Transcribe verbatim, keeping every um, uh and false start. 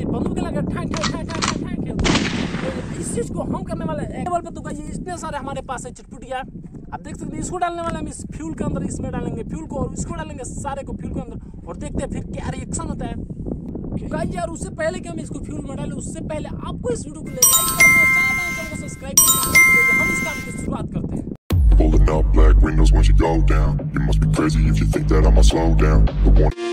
बंदूक लगा ठा ठा ठा ठा ठा ठा। इस चीज को हम करने वाले लेवल पे तो गाइस इतने सारे हमारे पास है चिटपुटिया। आप देख सकते हैं इसको डालने वाले हम इस फ्यूल के अंदर, इसमें डालेंगे फ्यूल को और इसको डालेंगे सारे को फ्यूल के अंदर और देखते हैं फिर क्या रिएक्शन होता है। गाइस यार उससे पहले कि हम इसको फ्यूल में डालें उससे पहले आपको इस वीडियो को लाइक करना है, चैनल को सब्सक्राइब करना है। हम इस काम की शुरुआत करते हैं। Pulling up black windows when she go down. You must be crazy if you think that I'ma slow down. The one